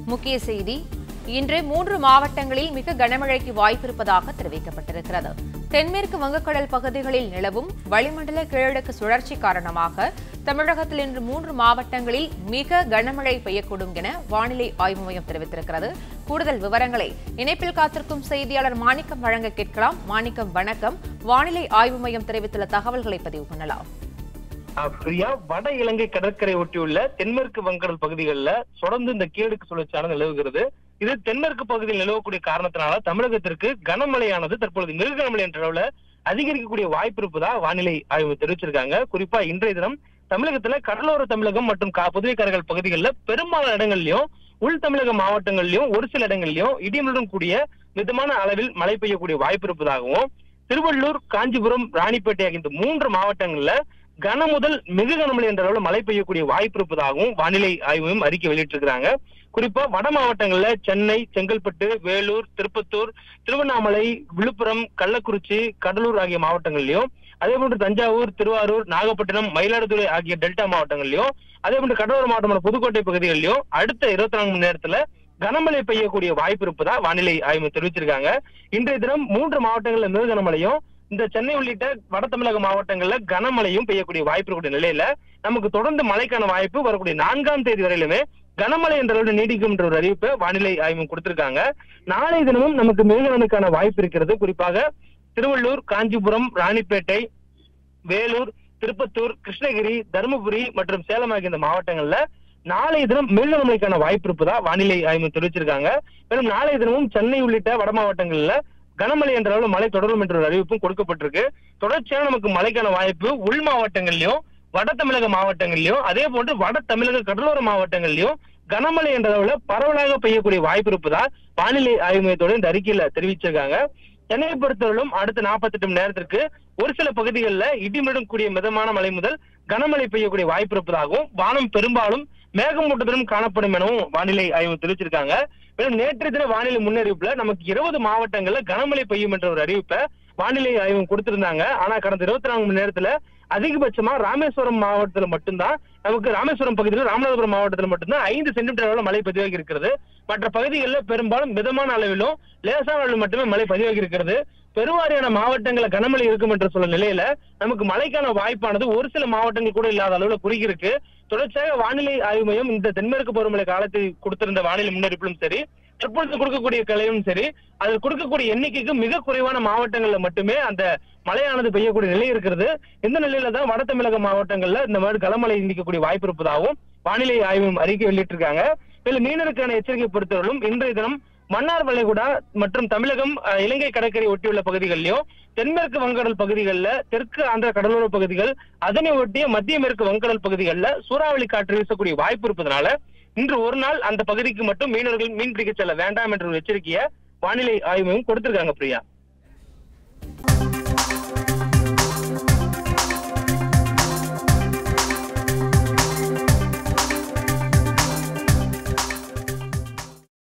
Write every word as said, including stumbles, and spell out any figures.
முக்கிய செய்தி இன்று மூன்று மாவட்டங்களில் மிக கனமழைக்கு வாய்ப்பிருப்பதாக தெரிவிக்கப்பட்டிருக்கிறது. தென்மேற்கு வங்கக்கடல் பகுதிகளில் நிலவும் வளிமண்டல கீழடுக்கு சுழற்சி காரணமாக தமிழகத்தில் இன்று மூன்று மாவட்டங்களில் மிக கனமழை பெய்யக்கூடும் என வானிலை ஆய்வு மையம் தெரிவித்திருக்கிறது. கூடுதல் விவரங்களை இணைப்பில் காத்திருக்கும் செய்தியாளர் மாணிக்கம் வழங்க கேட்கலாம். மாணிக்கம், வணக்கம். வானிலை ஆய்வு மையம் தெரிவித்துள்ள தகவல்களை பதிவு பண்ணலாம். பிரியா, வட இலங்கை கடற்கரை ஒட்டியுள்ள தென்மேற்கு வங்கக்கடல் பகுதிகளில் தொடர்ந்து இந்த கீழடுக்கு சுழற்சியானது நிலவுகிறது. இது தென்மேற்கு பகுதியில் நிலவக்கூடிய காரணத்தினால தமிழகத்திற்கு கனமழையானது தற்பொழுது மிக கனமழை என்ற அளவுல அதிகரிக்கக்கூடிய வாய்ப்பு இருப்பதா வானிலை ஆய்வு தெரிவிச்சிருக்காங்க. குறிப்பா இன்றைய தினம் தமிழகத்துல கடலோர தமிழகம் மற்றும் புதுவை கரைகள் பகுதிகளில் பெரும்பாலான இடங்கள்லயும் உள் தமிழக மாவட்டங்கள்லயும் ஒரு சில இடங்கள்லயும் இடியுடன் கூடிய மிதமான அளவில் மழை பெய்யக்கூடிய வாய்ப்பு இருப்பதாகவும், திருவள்ளூர், காஞ்சிபுரம், ராணிப்பேட்டை ஆகிய இந்த மூன்று மாவட்டங்கள்ல கன முதல் மிக கனமழை என்ற அளவில் மழை பெய்யக்கூடிய வாய்ப்பு இருப்பதாகவும் வானிலை ஆய்வையும் அறிக்கை வெளியிட்டிருக்கிறாங்க. குறிப்பா வட மாவட்டங்கள்ல சென்னை, செங்கல்பட்டு, வேலூர், திருப்பத்தூர், திருவண்ணாமலை, விழுப்புரம், கள்ளக்குறிச்சி, கடலூர் ஆகிய மாவட்டங்கள்லயும், அதே போன்று தஞ்சாவூர், திருவாரூர், நாகப்பட்டினம், மயிலாடுதுறை ஆகிய டெல்டா மாவட்டங்கள்லயும், அதே போன்று கடலோர மாவட்டமான புதுக்கோட்டை பகுதிகளிலும் அடுத்த இருபத்தி நான்கு மணி நேரத்துல கனமழை பெய்யக்கூடிய வாய்ப்பு இருப்பதா வானிலை ஆய்வு தெரிவிச்சிருக்காங்க. இன்றைய தினம் மூன்று மாவட்டங்கள்ல மிக கனமழையும், இந்த சென்னை உள்ளிட்ட வட தமிழக மாவட்டங்கள்ல கனமழையும் பெய்யக்கூடிய வாய்ப்பு இருக்கக்கூடிய நிலையில நமக்கு தொடர்ந்து மழைக்கான வாய்ப்பு வரக்கூடிய நான்காம் தேதி வரையிலுமே கனமழை என்ற அளவில் நீடிக்கும் என்ற ஒரு அறிவிப்பை வானிலை ஆய்வு கொடுத்திருக்காங்க. நாளைய தினமும் நமக்கு மிகக்கான வாய்ப்பு இருக்கிறது. குறிப்பாக திருவள்ளூர், காஞ்சிபுரம், ராணிப்பேட்டை, வேலூர், திருப்பத்தூர், கிருஷ்ணகிரி, தருமபுரி மற்றும் சேலம் ஆகிய இந்த மாவட்டங்கள்ல நாளைய தினம் மிகமழைக்கான வாய்ப்பு இருப்பதா வானிலை ஆய்வு தெரிவிச்சிருக்காங்க. மேலும் நாளைய தினமும் சென்னை உள்ளிட்ட வட மாவட்டங்கள்ல கனமழை என்ற அளவில் மழை தொடரும் என்ற ஒரு அறிவிப்பும் கொடுக்கப்பட்டிருக்கு. தொடர்ச்சியாக நமக்கு மழைக்கான வாய்ப்பு உள் மாவட்டங்கள்லயும் வட தமிழக மாவட்டங்கள்லயும் அதே போன்று வட தமிழக கடலோர மாவட்டங்கள்லயும் கனமழை என்ற அளவுல பரவலாக பெய்யக்கூடிய வாய்ப்பு இருப்பதால் வானிலை ஆய்வு மையத்தோட இந்த அறிக்கையில தெரிவிச்சிருக்காங்க. சென்னையை பொறுத்தவரையிலும் அடுத்த நாற்பத்தி எட்டு மணி நேரத்திற்கு ஒரு சில பகுதிகளில் இடிமுடன் கூடிய மிதமான மழை முதல் கனமழை பெய்யக்கூடிய வாய்ப்பு இருப்பதாகவும், வானம் பெரும்பாலும் மேகமூட்டத்துடன் காணப்படும் எனவும் வானிலை ஆய்வு தெரிவிச்சிருக்காங்க. மேலும் நேற்றைய தின வானிலை முன்னறிவிப்புல நமக்கு இருபது மாவட்டங்கள்ல கனமழை பெய்யும் என்ற ஒரு அறிவிப்பை வானிலை ஆய்வு கொடுத்திருந்தாங்க. ஆனா கடந்த இருபத்தி நான்கு மணி நேரத்துல அதிகபட்சமா ராமேஸ்வரம் மாவட்டத்துல மட்டும்தான் நமக்கு ராமேஸ்வரம் பகுதியில் ராமநாதபுரம் மாவட்டத்தில் மட்டும்தான் ஐந்து சென்டிமீட்டர் அளவில் மழை பதிவாகி இருக்கிறது. மற்ற பகுதிகளில் பெரும்பாலும் மிதமான அளவிலும் லேசான அளவில் மட்டுமே மழை பதிவாகி இருக்கிறது. பெருவாரியான மாவட்டங்கள கனமழை இருக்கும் என்ற சொல்ல நிலையில நமக்கு மழைக்கான வாய்ப்பானது ஒரு சில மாவட்டங்கள் கூட இல்லாத அளவுல குறுகியிருக்கு. தொடர்ச்சியாக வானிலை ஆய்வு மையம் இந்த தென்மேற்கு பருவமழை காலத்தில் கொடுத்திருந்த வானிலை முன்னறிப்பிலும் சரி, தற்பொழுது கொடுக்கக்கூடிய கலையும் சரி, அதில் கொடுக்கக்கூடிய எண்ணிக்கைக்கு மிக குறைவான மாவட்டங்கள்ல மட்டுமே அந்த மழையானது பெய்யக்கூடிய நிலை இருக்கிறது. இந்த நிலையில தான் வட தமிழக மாவட்டங்கள்ல இந்த மாதிரி கனமழை நீடிக்கக்கூடிய வாய்ப்பு இருப்பதாகவும் வானிலை ஆய்வு அறிக்கை வெளியிட்டிருக்காங்க. மேலும் மீனவருக்கான எச்சரிக்கை பொறுத்தவரையிலும் இன்றைய தினம் மன்னார் வளைகுடா மற்றும் தமிழகம், இலங்கை கடற்கரை ஒட்டியுள்ள பகுதிகளிலும், தென்மேற்கு வங்கக்கடல் பகுதிகளில், தெற்கு ஆந்திர கடலோர பகுதிகள், அதனை ஒட்டிய மத்திய மேற்கு வங்கக்கடல் பகுதிகளில் சூறாவளி காற்று வீசக்கூடிய வாய்ப்பு இருப்பதனால இன்று ஒரு நாள் அந்த பகுதிக்கு மட்டும் மீனவர்கள் மீன் பிடிக்க செல்ல வேண்டாம் என்ற ஒரு எச்சரிக்கையை வானிலை ஆய்வு கொடுத்திருக்காங்க. பிரியா.